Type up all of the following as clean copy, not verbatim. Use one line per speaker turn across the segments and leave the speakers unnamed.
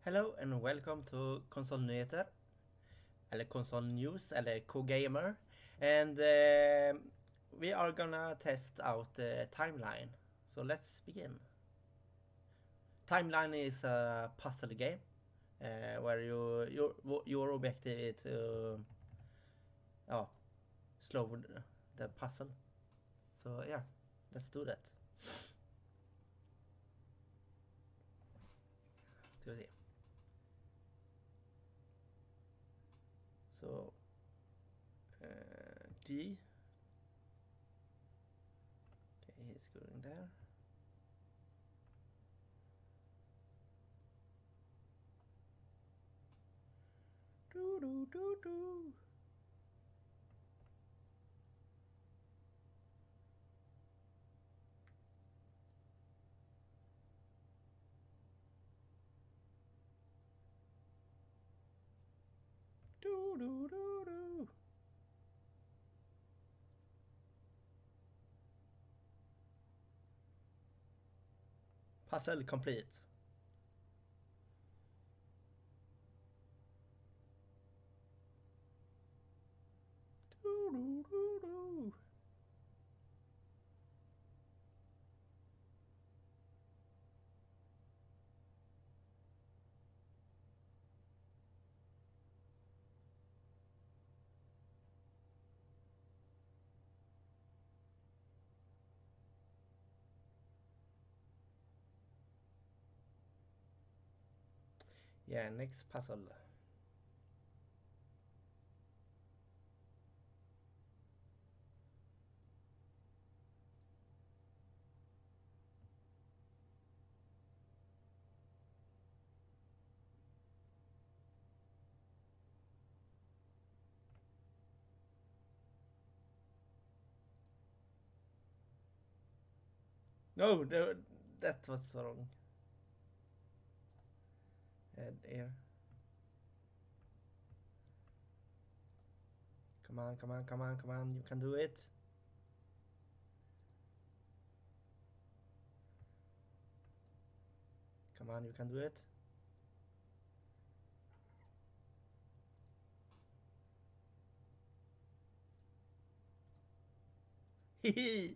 Hello and welcome to konsolnyheter, eller konsolnews, eller K-gamer. And we are gonna test out Timeline. So let's begin. Timeline is a puzzle game where your objective is to slow the puzzle. So yeah, let's do that. Ska vi se. So D. Okay, he's going there. Do do do do. Do do do do. Puzzle complete. Do do do do. Yeah, next puzzle. No, that was wrong. Add air. Come on, come on, come on, come on. You can do it. Come on, you can do it. Hehe.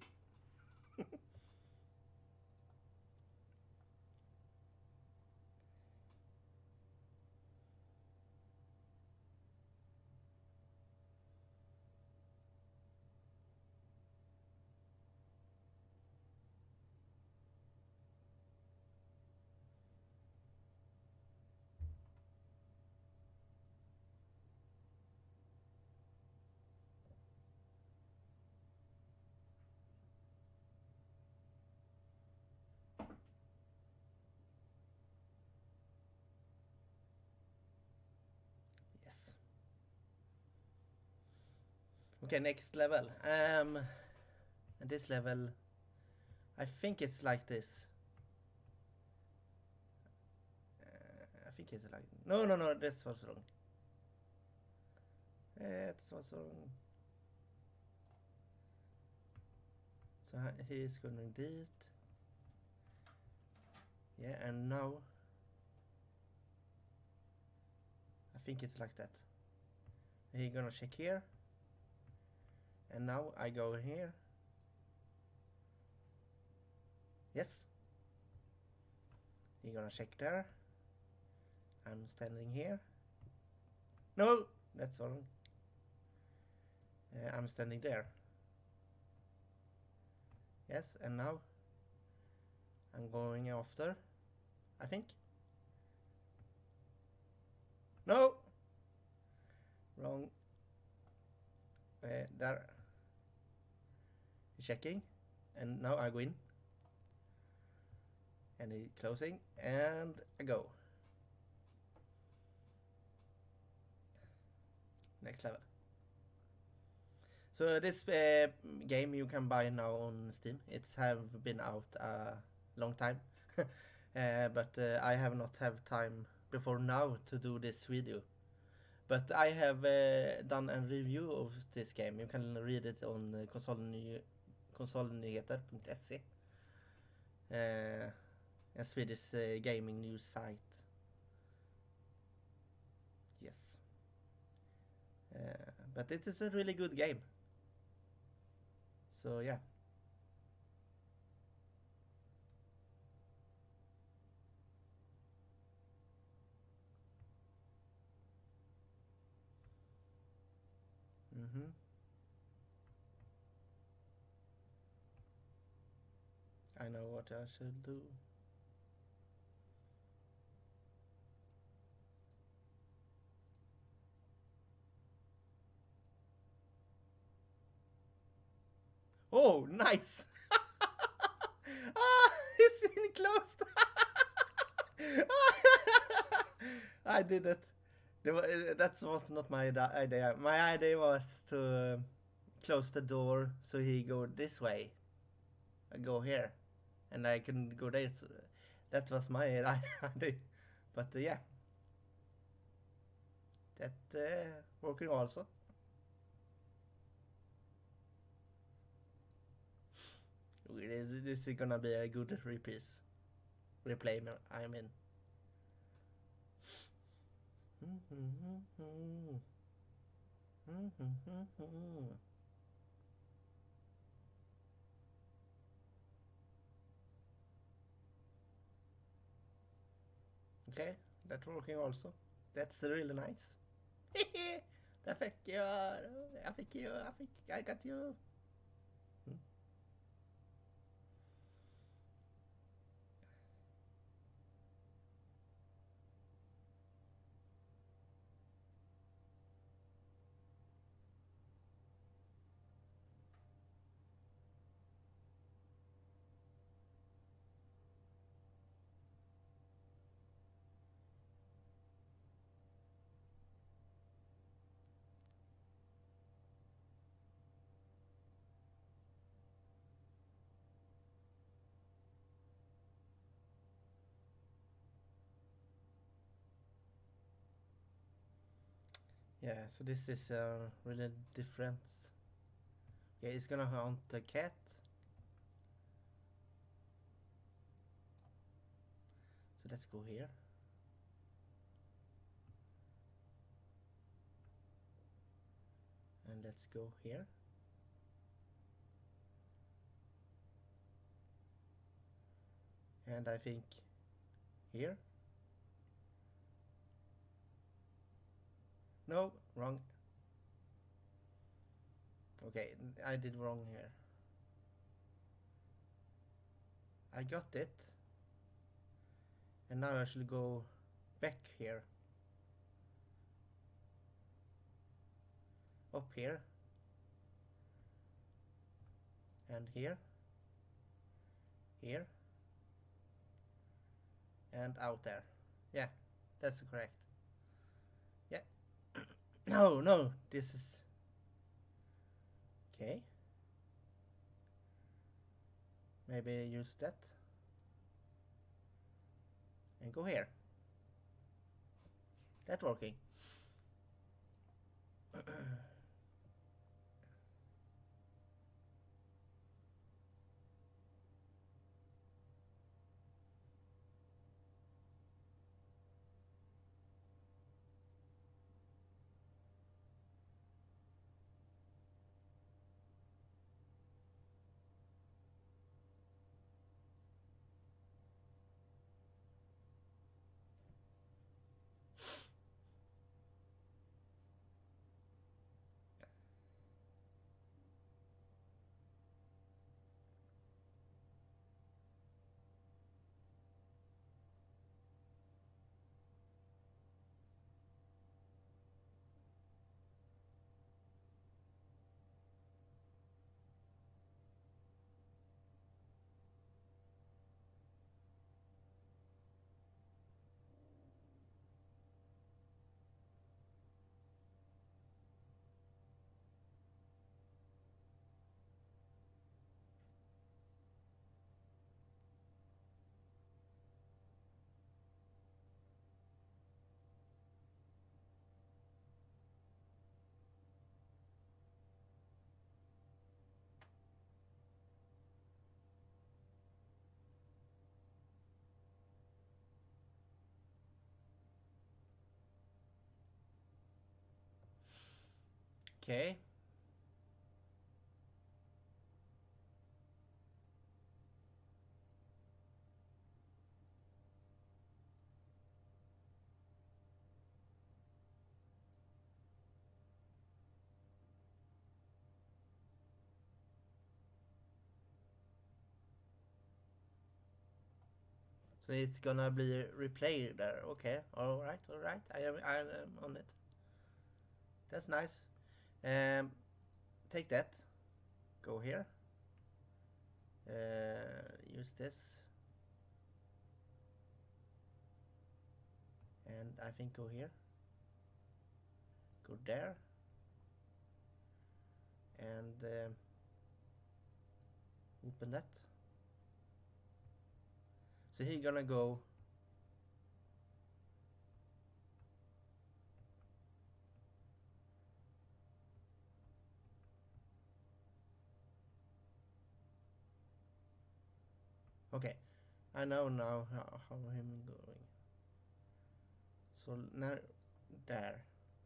Yes. Okay, next level. And this level, I think it's like this. I think it's like no, no, no. This was wrong. That was wrong. So he's going to do it. Yeah, and now I think it's like that. He's gonna check here. And now I go here. Yes. He's gonna check there. I'm standing here. No, that's wrong. I'm standing there. Yes, and now I'm going after, I think. No! Wrong. There. He's checking. And now I go in. And he's closing. And I go. Next level. So this game you can buy now on Steam. It's have been out a long time. But I have not have time before now to do this video. But I have done a review of this game. You can read it on konsolnyheter.se, a Swedish gaming news site. But it is a really good game. So yeah. Mm-hmm. I know what I should do. Oh, nice! Ah, it's enclosed! I did it. That was not my idea. My idea was to close the door so he go this way. I go here. And I can go there. So that was my idea. But yeah, that working also. This is gonna be a good replay. I mean. Okay, that's working also. That's really nice. Där fick jag, I got you. Mm. Yeah, so this is really different. Yeah, it's gonna hunt the cat. So let's go here. And let's go here. And I think here. No, wrong. Okay, I did wrong here. I got it. And now I should go back here. Up here. And here. Here. And out there. Yeah, that's correct. Yeah. No, no, this is... Okay. Maybe use that. And go here. That working. Okay. So it's gonna be replayed there. Okay. All right. All right. I am on it. That's nice. Um, take that. Go here. Use this. And I think go here. Go there. And open that. So he's gonna go. Okay, I know now how him going. So now there.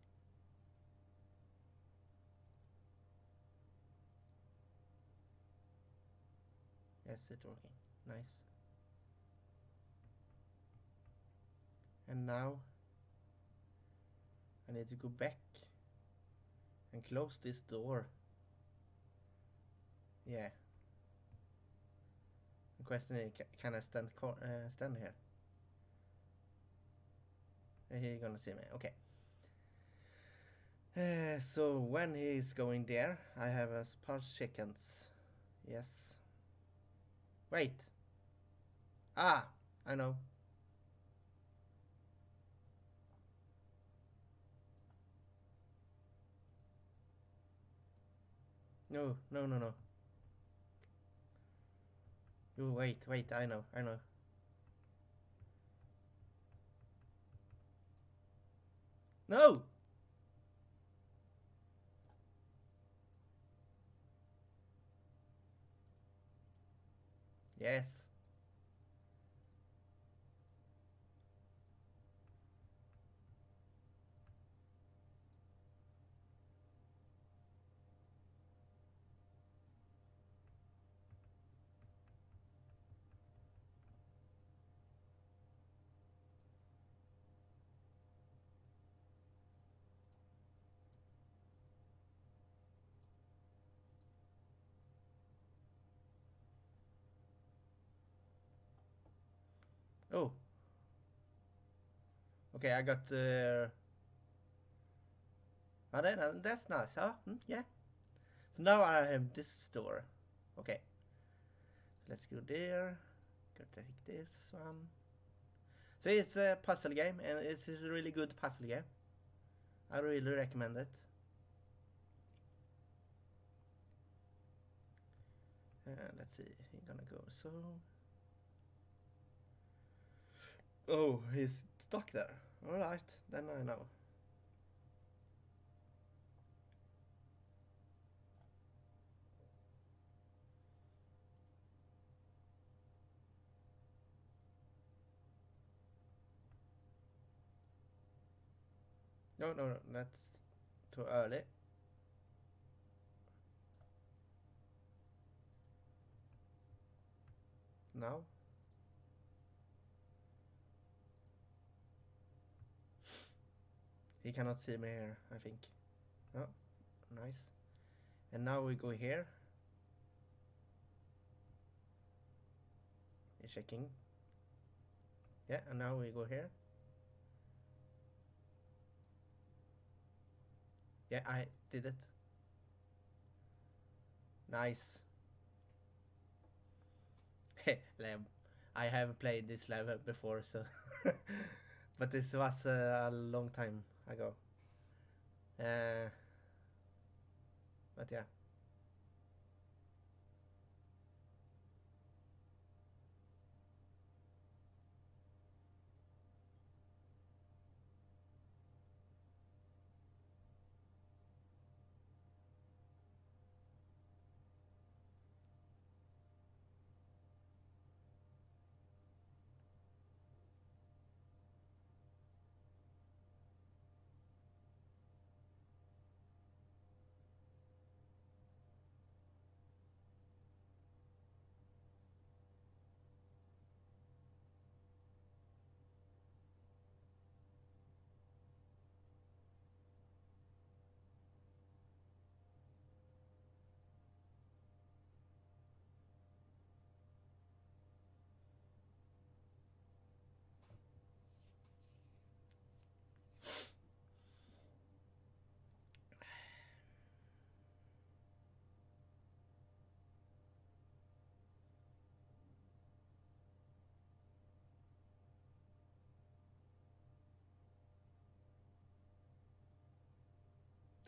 Yes, it's working. Nice. And now I need to go back and close this door. Yeah. The question is, can I stand here? He's gonna see me. Okay. So when he's going there, I have a sparse seconds. Yes. Wait. Ah, I know. No, no, no, no. You wait, wait. I know, I know. No. Yes. Oh. Okay, I got. Oh, that's nice, huh? Yeah. So now I have this store. Okay. Let's go there. Go take this one. So it's a puzzle game, and it's a really good puzzle game. I really recommend it. Let's see. He's gonna go so. Oh, he's stuck there. All right, then I know. No, no, no, that's too early. Now. He cannot see me here, I think. Oh, nice. And now we go here. He's checking. Yeah, and now we go here. Yeah, I did it. Nice. Lem. I have played this level before, so. But this was a long time ago. But yeah.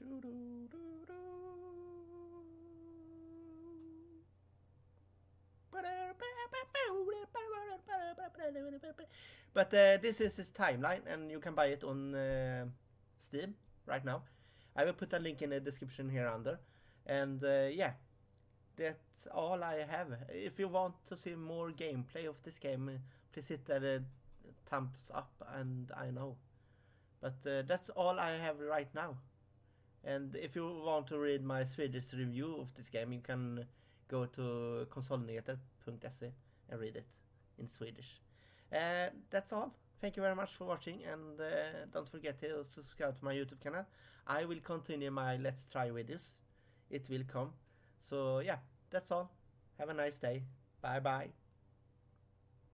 But this is his timeline, and you can buy it on Steam right now. I will put a link in the description here under. And yeah, that's all I have. If you want to see more gameplay of this game, please hit the thumbs up, and I know. But that's all I have right now. And if you want to read my Swedish review of this game, you can go to konsolnyheter.se and read it in Swedish. That's all. Thank you very much for watching, and don't forget to subscribe to my YouTube channel. I will continue my Let's Try videos. It will come. So yeah, that's all. Have a nice day. Bye bye.